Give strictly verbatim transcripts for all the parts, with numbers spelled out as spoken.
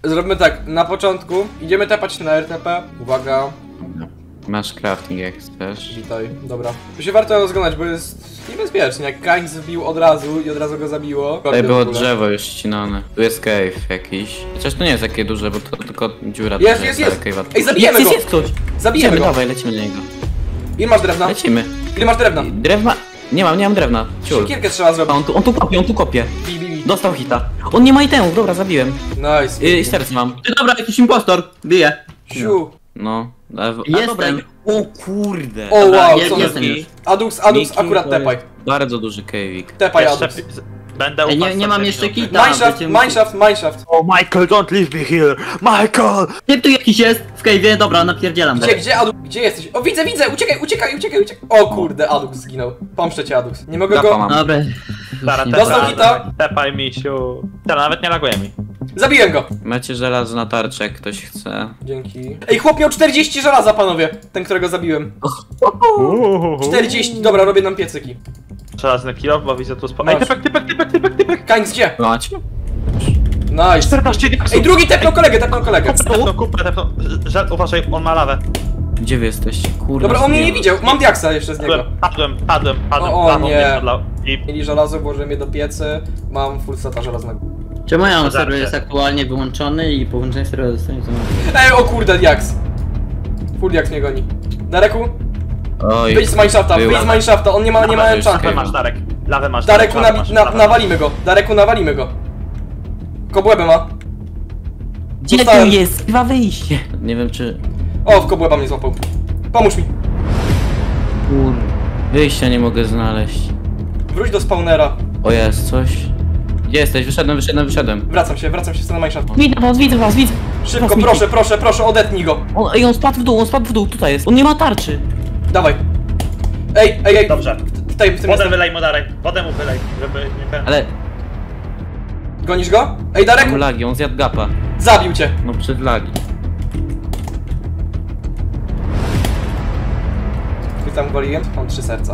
Zrobimy tak, na początku idziemy tepać na R T P. Uwaga. Masz crafting jak chcesz. Witaj, dobra. Tu się warto rozglądać, bo jest niebezpiecznie. Jak Kańc wbił od razu i od razu go zabiło. Tutaj było drzewo już ścinone. Tu jest cave jakiś. Chociaż to nie jest takie duże, bo to tylko dziura. Jest, jest, jest! Ej, zabijemy jest, go! Jest, jest ktoś! Zabijemy go! Dawaj, lecimy na niego. Ile masz drewna? Lecimy. Ile masz drewna? Drewna... Nie mam, nie mam drewna. Ciul. Siekierkę trzeba A zrobić. on tu, on tu kopie, on tu kopie. Bi, bi, bi. Dostał hita. On nie ma itemów, dobra, zabiłem. Nice. I serce mam. Ty dobra, jakiś impostor. Bije. Siu. No. A, a Jestem. dobra. O kurde. O Dobra, wow, je- co jestem to już. Adux, Adux, Miki, akurat to tepaj. jest Bardzo duży cave'ik. Tepaj Jeszcze Adux. będę Ej, nie, ufał nie mam sobie jeszcze minutę. kita. Mineshaft, będziemy- mineshaft, mineshaft. O Michael, don't leave me here! Michael! Typ tu jakiś jest w cave'ie, dobra, napierdzielam. Gdzie, gdzie Adux? Gdzie jesteś? O, widzę, widzę! Uciekaj, uciekaj, uciekaj, uciekaj! O kurde, Adux zginął. Pomszczę cię, Adux. Nie mogę Gapa go... mam. Dobra. Dara, Nie. Dostał tepaj, hita. Tepaj, misiu. Teraz nawet nie laguje mi. Zabiłem go! Macie żelazo na tarczę, jak ktoś chce. Dzięki. Ej, chłop miał czterdzieści żelaza, panowie! Ten, którego zabiłem. czterdzieści, dobra, robię nam piecyki. Żelazny kilo, bo widzę tu spo... Masz. Ej, typek, typek, typek, typek, typek! Kańc, gdzie? Macie? Nice. czternaście diaksów! Ej, drugi tepnął kolegę, tepnął kolegę. Tepnął, kupę, tepnął. Żel, uważaj, on ma lawę. Gdzie wy jesteście? Kurde. Dobra, on mnie nie zbiłem. widział. Mam diaksa jeszcze z niego. Padłem, padłem, padłem, padłem. O, o lawą nie. mnie podlał. I Mieli żelazo, włożyłem je do piecy. Mam full seta żelaznego. Czemu ja mam Zgadza serwer się. jest aktualnie wyłączony i połączenie serwera zostanie to. Ej, o kurde, diaks. Full diaks mnie goni. Dareku, Oj. wyjdź z mineshafta, Była. wyjdź z mineshafta, on nie ma, nie ma Lawę enchanta. lawę masz, Darek. Lawę masz, Dareku, lawę nawi- masz, na, lawę nawalimy go. Dareku, nawalimy go. Kobłębę ma. Gdzie tu Dostałem. jest? Chyba wyjście. Nie wiem czy... O, w kobłęba mnie złapał. Pomóż mi. Kurde. Wyjścia nie mogę znaleźć. Wróć do spawnera. O jest, coś. Gdzie jesteś? Wyszedłem, wyszedłem, wyszedłem. Wracam się, wracam się w stronę mineshafta. Widzę was, widzę was, widzę. Szybko, Teraz proszę, Miki. proszę, proszę, odetnij go. On, ej, on spadł w dół, on spadł w dół, tutaj jest. On nie ma tarczy. Dawaj. Ej, ej, ej. Dobrze. W tej, w tym Wodę jest... wylej mu, Darek. Wodę mu wylej, żeby nie ten... Ale Gonisz go? Ej, Dareku, mam lagi, on zjadł gapa. zabił cię. No przed lagi. I tam waliłem, mam trzy serca.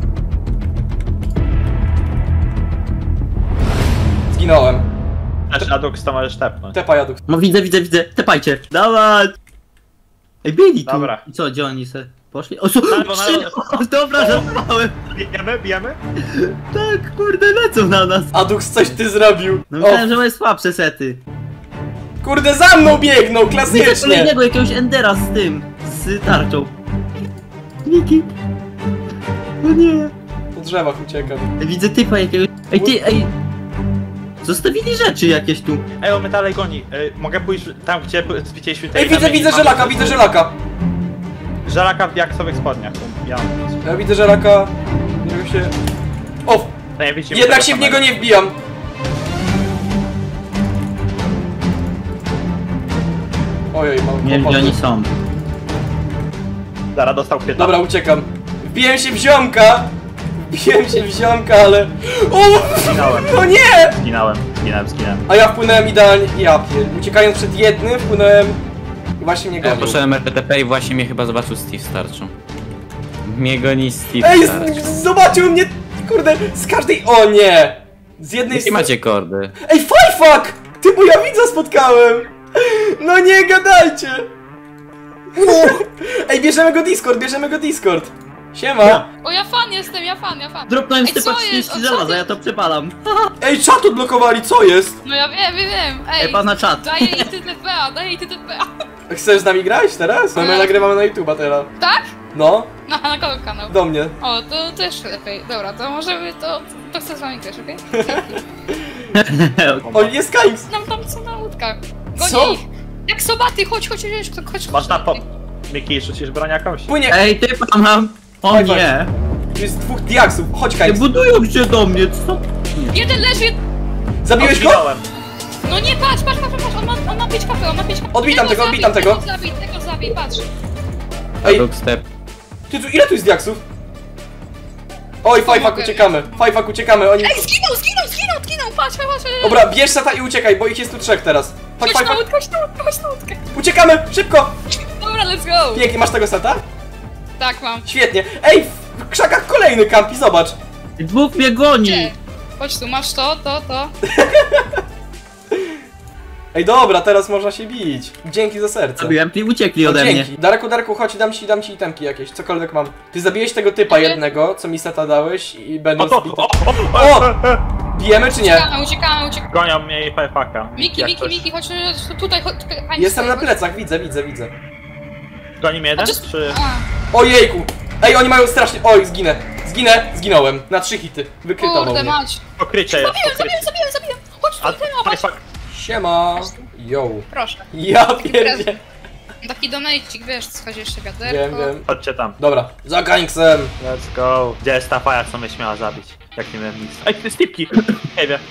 Zginąłem. Też Adux to możesz tepnąć. Tepa jadł. No widzę, widzę, widzę. Tepajcie. Dawaj. Ej, byli tu. Dobra. I co, gdzie oni se poszli? O, su- Na lewo, na trzy- lewo. o, dobra, żartowałem. Bijemy, bijemy? Tak, kurde, lecą na nas. Adux, coś ty zrobił. No O, myślałem, że mają słabsze sety. kurde, za mną biegną, Widzę klasycznie. kolejnego jakiegoś Endera z tym, z tarczą. Niki. O nie. Po drzewach uciekam. Ej, widzę typa jakiegoś. Ej, ty, ej. Zostawili rzeczy jakieś tu. Ej, on mnie dalej goni. Ej, mogę pójść tam, gdzie widzieliśmy tej... Ej, widzę, widzę żelaka, widzę żelaka. Żelaka w diaksowych spodniach. Ja. Ja widzę żelaka. Nie wiem się... O, To nie widzimy jednak tego się w samego. niego nie wbijam. Ojej, mam Nie wiem, gdzie kłopoty. oni są. Dara dostał pyta. Dobra, uciekam. Wbiłem się w ziomka. Wbiłem się w ziomka, ale... O! Zginąłem. No nie! Zginąłem, zginąłem, zginąłem. A ja wpłynąłem idealnie... Ja pier... Uciekając przed jednym, wpłynąłem... I właśnie mnie Ja gonił. poszedłem R T P i właśnie mnie chyba zobaczył Steve z tarczą. Mnie goni Steve Ej, z tarczą. z- zobaczył mnie... Kurde, z każdej... O nie! Z jednej Jakie macie kordy? Ej, fajfak! Ty, bo ja widza spotkałem! No nie gadajcie! Ej, bierzemy go Discord, bierzemy go Discord! Siema! O, ja fan jestem, ja fan, ja fan. Dropnąłem Ej, typa co jest? trzydzieści O, co żelaza, ty? ja to przepalam. Ej, czat odblokowali, co jest? No ja wiem, wiem, wiem. Ej, Ej, pana czat. daję i ty T P A, daję i ty T P A. Chcesz z nami grać teraz? No my Nie. nagrywamy na YouTube'a teraz. Tak? No, No, na kogo kanał? do mnie. O, to też lepiej. Dobra, to możemy, to, to chcę z wami grać, okej? O, jest Kains! Nam tam co na łódkach. Gonię Co? ich. Jak sobaty, chodź, chodź, chodź, chodź, chodź. Masz na po... Miki, rzucisz broń jakąś? Płynie! Ej, typa mam. O Fajfak. nie. Tu jest dwóch diaksów, chodź Nie Kains! budują się do mnie, co? Jeden leży, Zabiłeś go? Zginąłem. no nie, patrz, patrz, patrz, patrz, on ma, on ma pięć kapy, on ma pięć kapy. Odbitam tego, odbitam tego. Tego zabij, tego zabij, patrz. Ej, Dog step. ty, tu, ile tu jest diaksów? Oj, Fajfak, mogę. uciekamy! Fajfak, uciekamy, oni... Ej, zginął, zginął, zginął, zginął, patrz, patrz, patrz. Dobra, bierz seta i uciekaj, bo ich jest tu trzech teraz. Chodź, Chodź na Fajfak! łódkę, chodź na łódkę, chodź na łódkę. Uciekamy! Szybko! Dobra, let's go. Pięknie, masz tego seta? Tak, mam. Świetnie. Ej, w krzakach kolejny kampi, zobacz. Dwóch mnie goni. Gdzie? Chodź tu, masz to, to, to. Ej, dobra, teraz można się bić. Dzięki za serce. Zabiłem i uciekli No, ode mnie. dzięki. Darku, Darku, chodź, dam ci, dam ci itemki jakieś, cokolwiek mam. Ty zabiłeś tego typa jednego, co mi seta dałeś i O, będą to, zbity. o, o, O! Bijemy czy nie? Uciekamy, uciekamy, uciekamy. Gonią mnie i fajfaka. Miki, Jak Miki, ktoś- Miki, chodź chodź, tutaj, chodź. tutaj, Ani Jestem na stoi, plecach, widzę, widzę, widzę. Goni mnie jeden, chodź. czy... A, Ojejku! Ej, oni mają strasznie... Oj, zginę. Zginę, zginąłem. Na trzy hity. Wykrytował kurde mnie. mać. Pokrycie jest, Zabiłem, pokrycie. zabiłem, zabiłem, zabiłem. Chodź, A tutaj, no, chodź. fajfak... Siema. Yo. Proszę. Ja pierdzie. Taki donate'ik, wiesz, chodź jeszcze Wiem, wiaderko. wiem. Chodźcie tam. Dobra, za Gańksem. Let's go. Gdzie jest ta faja, co mnie śmiała zabić? Jak nie miałem nic. Ej, ty Steve'ki! Nie wiem.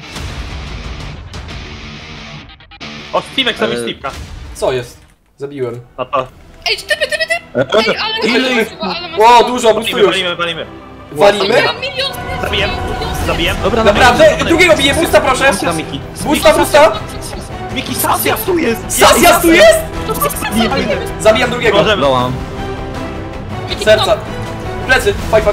O, Steve'ek zabił Ale- Steve'ka. Co jest? Zabiłem. No to... Ej, typy, typy, typy! Ej, ale... Ile ale- ich- ale masz- Ło, dużo, Walimy, boostujesz. walimy, walimy. Walimy? Mam milion serc, Zabijem, milion serc. zabijem. Dobra, Naprawdę? Drugiego biję, busta proszę. Busta, Miki. Busta, busta. Miki, Sasja tu jest! Sasjas tu jest? Zabijam drugiego. Możemy. Lołam. Miki, Serca. no. Plecy, fajfak.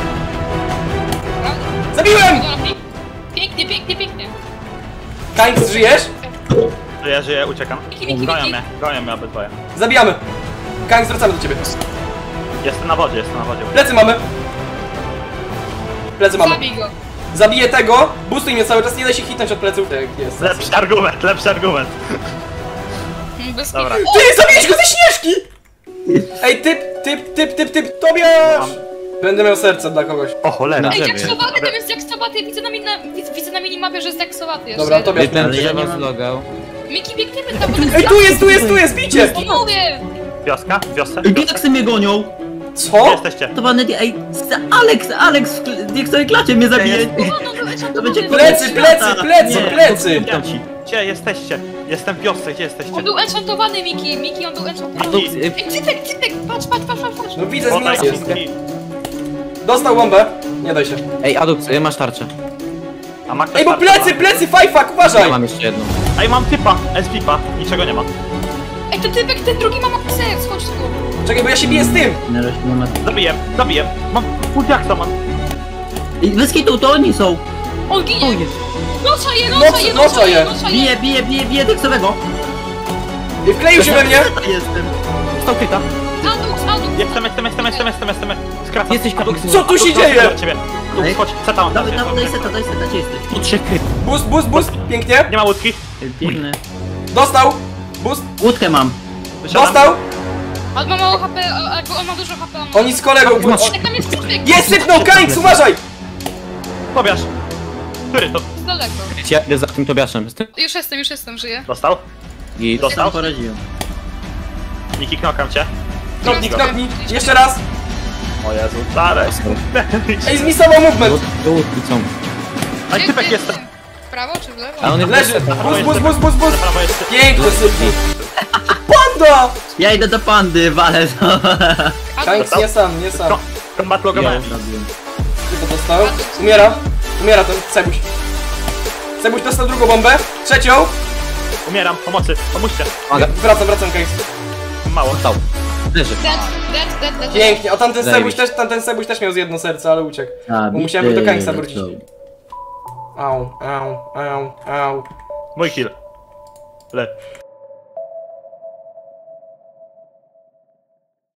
Zabiłem! Dobra, pięknie. Pięknie, pięknie, pięknie. Gańks, żyjesz? Żyję, żyję, uciekam. Miki, Miki, Gonią Miki. mnie, gonią mnie obydwoje. Zabijamy. Gańks, wracamy do ciebie. Jestem na wodzie, jestem na wodzie. Plecy mamy. Plecy mamy. Zabij go. Zabiję tego. Boostuj mnie cały czas, nie daj się hitnąć od pleców. Tak jest. Lepszy argument, lepszy argument. Mm, Bez Dobra. kitu. Ty, zabiłeś go ze śnieżki! Ej, typ, typ, typ, typ, typ, Tobiasz! Mam. Będę miał serce dla kogoś. O cholera. Ej, Żeby. jaksowaty, tam jest jaksowaty, widzę na, mina, widzę, widzę na minimapie, że jest jaksowaty jeszcze. Dobra, Tobiasz. Ten Ale ja drzewa nie mam- zlogał. Miki, biegniemy tam, bo to Ej, tu jest, tu jest, tu jest, bicie! No mówię! Wioska? Wiosce? Ej, Diaksy mnie gonią. Gdzie Co? jesteście? To pan, ej, z- Alex, Alex w kl- Diaksowej klacie mnie zabije. No, no, no, To będzie Plecy, plecy, plecy, Nie, plecy! to ci. Gdzie jesteście? Jestem w wiosce, gdzie jesteście? On był enchantowany, Miki, Miki, on był enchantowany. Miki. Ej, cypek, cypek, patrz, patrz, patrz, patrz, patrz. No widzę, Podaj zmiana jest. Miki. Dostał bombę. Nie daj się. Ej, Adux, y, masz tarczę. A ma ktoś Ej, bo tarczę? plecy, plecy, fajfak, Ja uważaj! mam jeszcze jedną. Ej, mam typa, S V-pa, niczego nie ma. Ej, ten typek, ten drugi ma mało serc, chodź tu. Czekaj, bo ja się biję z tym. Na razie nie ma- Zabiję, zabiję. Mam full jacksa, mam. Ej, bez kitu, to oni są. On To ginie. jest. Nocza je, Noc- nocza je, nocza nocza je. je, nocza je. Bije, bije, bije, bije Diaksowego. I wkleił się we mnie. To jestem. Stał kryta. Adux, adux. Jestem, jestem, jestem, jestem, jestem, jestem. Skracam. Jesteś Adux. Co tu się dzieje? Do ciebie. Tu, Ej. chodź, co tam? Dawaj, dawaj, daj seta, daj seta, gdzie jesteś? Tu trzech kryt. Boost, boost, boost. Pięknie. Nie ma łódki. Ej, Biegnę. Dostał. Boost. Łódkę mam. Wysiadam. Dostał. On ma mało H P, a- albo on ma dużo H P. on ma- Oni z kolegą. Masz. o- Ej, tam jest typek. Jest sypnął, Gańks, uważaj! Tobiasz. Który to Z daleko. Ja idę za tym Tobiaszem. Jestem. Już jestem, już jestem, żyję. dostał? I Dostał? Tam poraziłem. Niki, knokam cię. Knopnij, knopnij. Jeszcze raz. O Jezu, Darek. Ej, zmisował movement. do łódki są. Ej, Gdzie- typek gdzie jestem. jestem? W prawo czy w lewo? A on jest Leży. Boost, boost, boost, boost, boost. Prawo jest... Pięknie sypnij. Panda! Ja idę do pandy, walę to. Gańks, nie sam, nie sam. Ko- Kombat logowałem. Tylko dostał. Umiera. Umiera ten Cebuś. Cebuś dostał drugą bombę. Trzecią. Umieram, pomocy, pomóżcie. Uwaga. Wracam, wracam, Gańks. Mało. Stał. Leży. Dead, dead, dead, dead. Pięknie. A tamten Cebuś Zajebiście. też, tamten Cebuś też miał z jedno serce, ale uciekł. A, Bo musiałem do Gańksa let's wrócić. go. Au, au, au, au. Mój kill. Le.